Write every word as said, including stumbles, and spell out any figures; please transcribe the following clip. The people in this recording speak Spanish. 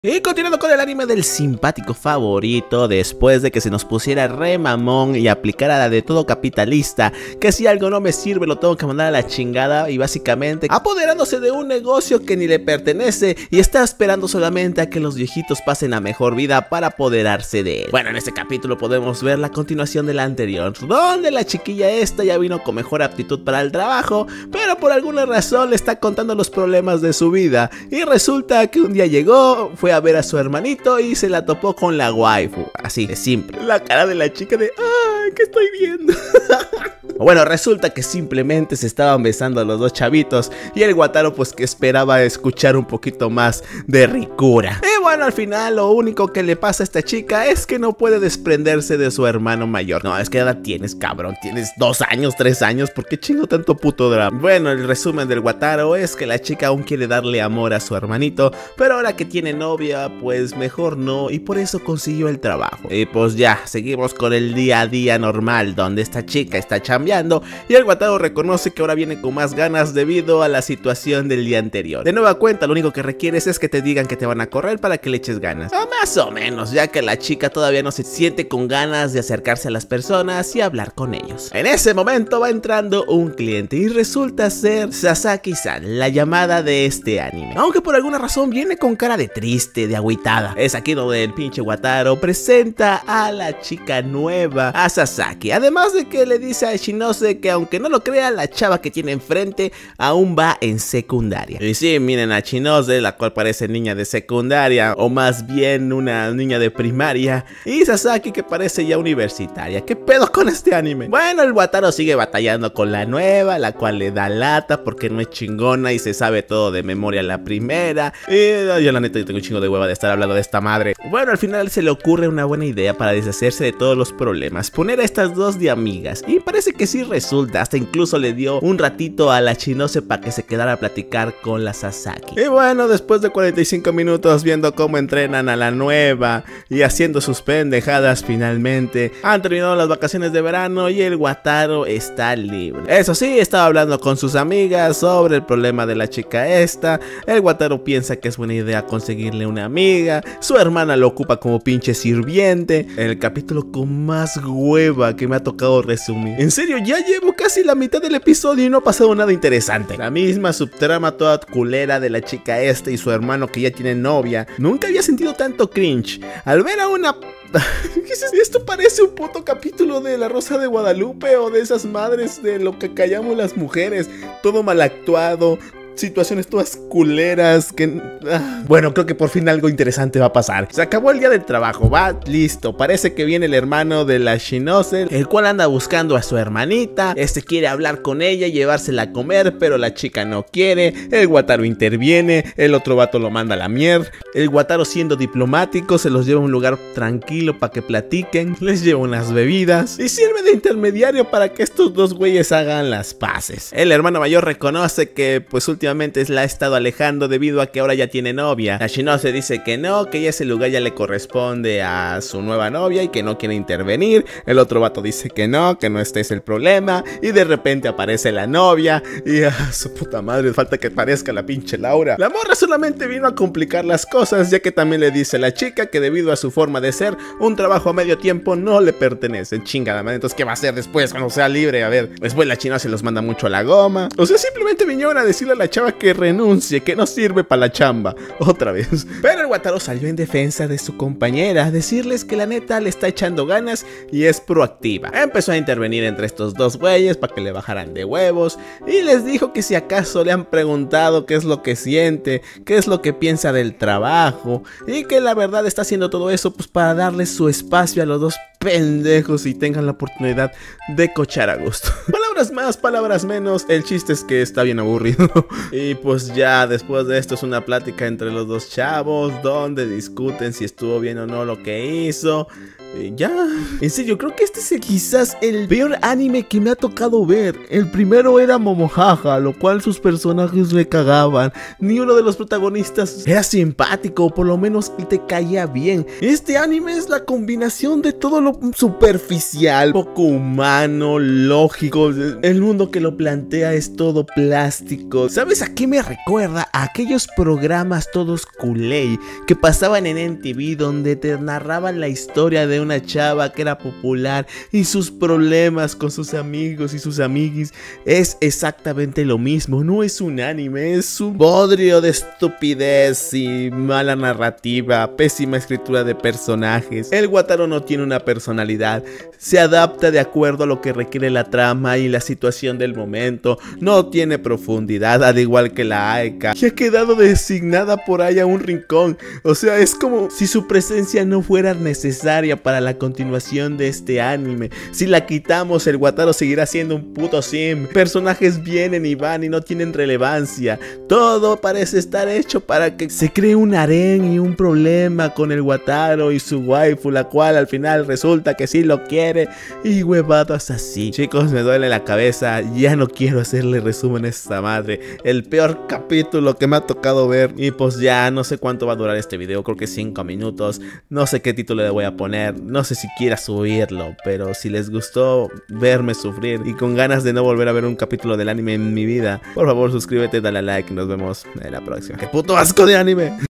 Y continuando con el anime del simpático favorito, después de que se nos pusiera re mamón y aplicara la de todo capitalista, que si algo no me sirve lo tengo que mandar a la chingada, y básicamente apoderándose de un negocio que ni le pertenece y está esperando solamente a que los viejitos pasen a mejor vida para apoderarse de él. Bueno, en este capítulo podemos ver la continuación de la anterior, donde la chiquilla esta ya vino con mejor aptitud para el trabajo, pero por alguna razón le está contando los problemas de su vida, y resulta que un día llegó, fue a ver a su hermanito y se la topó con la waifu, así de simple. La cara de la chica de ¡ay! ¿Qué estoy viendo? Bueno, resulta que simplemente se estaban besando a los dos chavitos y el Wataru pues que esperaba escuchar un poquito más de ricura. Y bueno, al final lo único que le pasa a esta chica es que no puede desprenderse de su hermano mayor. No, es que edad tienes, cabrón, tienes dos años, tres años, ¿por qué chingo tanto puto drama? Bueno, el resumen del Wataru es que la chica aún quiere darle amor a su hermanito, pero ahora que tiene novia, pues mejor no, y por eso consiguió el trabajo. Y pues ya, seguimos con el día a día normal, donde esta chica está chambeando y el Wataru reconoce que ahora viene con más ganas debido a la situación del día anterior. De nueva cuenta, lo único que requieres es que te digan que te van a correr para que le eches ganas. O más o menos, ya que la chica todavía no se siente con ganas de acercarse a las personas y hablar con ellos. En ese momento va entrando un cliente y resulta ser Sasaki-san, la llamada de este anime. Aunque por alguna razón viene con cara de triste, de agüitada. Es aquí donde el pinche Wataru presenta a la chica nueva, a Sasaki. Además de que le dice a Shinose que aunque no lo crea, la chava que tiene enfrente aún va en secundaria. Y sí, miren a Shinose, la cual parece niña de secundaria, o más bien una niña de primaria, y Sasaki que parece ya universitaria. ¿Qué pedo con este anime? Bueno, el Wataru sigue batallando con la nueva, la cual le da lata porque no es chingona y se sabe todo de memoria la primera. Y yo la neta yo tengo un chingo de hueva de estar hablando de esta madre. Bueno, al final se le ocurre una buena idea para deshacerse de todos los problemas, poner a estas dos de amigas, y parece que sí resulta, hasta incluso le dio un ratito a la Shinose para que se quedara a platicar con la Sasaki. Y bueno, después de cuarenta y cinco minutos viendo cómo entrenan a la nueva y haciendo sus pendejadas, finalmente han terminado las vacaciones de verano y el Wataru está libre. Eso sí, estaba hablando con sus amigas sobre el problema de la chica esta. El Wataru piensa que es buena idea conseguirle una amiga, su hermana lo ocupa como pinche sirviente. El capítulo con más hueva que me ha tocado resumir. En serio, ya llevo casi la mitad del episodio y no ha pasado nada interesante. La misma subtrama toda culera de la chica esta y su hermano que ya tiene novia. Nunca había sentido tanto cringe al ver a una... ¿Qué es esto? Esto parece un puto capítulo de La Rosa de Guadalupe o de esas madres de lo que callamos las mujeres. Todo mal actuado, situaciones todas culeras que... Ah. Bueno, creo que por fin algo interesante va a pasar. Se acabó el día del trabajo, va, listo. Parece que viene el hermano de la Shinose, el cual anda buscando a su hermanita. Este quiere hablar con ella y llevársela a comer, pero la chica no quiere. El Wataru interviene, el otro vato lo manda a la mierda. El Wataru, siendo diplomático, se los lleva a un lugar tranquilo para que platiquen. Les lleva unas bebidas y sirve de intermediario para que estos dos güeyes hagan las paces. El hermano mayor reconoce que pues últimamente la ha estado alejando debido a que ahora ya tiene novia. La Shinose dice que no, que ya ese lugar ya le corresponde a su nueva novia y que no quiere intervenir. El otro vato dice que no, que no este es el problema. Y de repente aparece la novia y a su puta madre falta que parezca la pinche Laura. La morra solamente vino a complicar las cosas, ya que también le dice a la chica que debido a su forma de ser, un trabajo a medio tiempo no le pertenece. Chingada madre, entonces ¿qué va a hacer después cuando sea libre? A ver, después la Shinose los manda mucho a la goma. O sea, simplemente vinieron a decirle a la chava que renuncie, que no sirve para la chamba, otra vez. Pero el Wataru salió en defensa de su compañera, a decirles que la neta le está echando ganas y es proactiva. Empezó a intervenir entre estos dos güeyes para que le bajaran de huevos y les dijo que si acaso le han preguntado qué es lo que siente, qué es lo que piensa del trabajo, y que la verdad está haciendo todo eso pues para darles su espacio a los dos pendejos y tengan la oportunidad de cochar a gusto. Palabras más, palabras menos, el chiste es que está bien aburrido. Y pues ya después de esto es una plática entre los dos chavos donde discuten si estuvo bien o no lo que hizo. Eh, ya, en serio, creo que este es el, quizás el peor anime que me ha tocado ver. El primero era Momohaha, lo cual sus personajes me cagaban. Ni uno de los protagonistas era simpático, o por lo menos te caía bien. Este anime es la combinación de todo lo superficial, poco humano, lógico. El mundo que lo plantea es todo plástico. ¿Sabes a qué me recuerda? A aquellos programas todos culé que pasaban en M T V, donde te narraban la historia de una chava que era popular y sus problemas con sus amigos y sus amiguis. Es exactamente lo mismo, no es un anime, es un bodrio de estupidez y mala narrativa, pésima escritura de personajes. El Wataru no tiene una personalidad, se adapta de acuerdo a lo que requiere la trama y la situación del momento, no tiene profundidad, al igual que la Aeka, que ha quedado designada por ahí a un rincón. O sea, es como si su presencia no fuera necesaria para la continuación de este anime. Si la quitamos, el Wataru seguirá siendo un puto sim. Personajes vienen y van y no tienen relevancia. Todo parece estar hecho para que se cree un harén y un problema con el Wataru y su waifu, la cual al final resulta que sí lo quiere, y huevadas así. Chicos, me duele la cabeza, ya no quiero hacerle resumen a esta madre. El peor capítulo que me ha tocado ver. Y pues ya no sé cuánto va a durar este video, creo que cinco minutos. No sé qué título le voy a poner, no sé si quiera subirlo, pero si les gustó verme sufrir y con ganas de no volver a ver un capítulo del anime en mi vida, por favor suscríbete, dale a like y nos vemos en la próxima. ¡Qué puto asco de anime!